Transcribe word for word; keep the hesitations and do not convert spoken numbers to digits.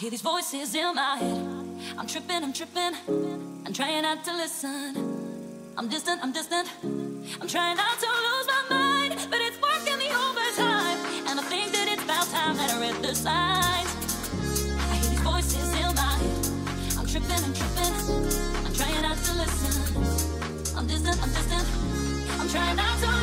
hear these voices in my head. I'm tripping, I'm tripping. I'm trying not to listen. I'm distant, I'm distant. I'm trying not to lose my mind, but it's working the overtime. And I think that it's about time that I read the signs. I hear these voices in my head. I'm tripping, I'm tripping. I'm trying not to listen. I'm distant, I'm distant. I'm trying not to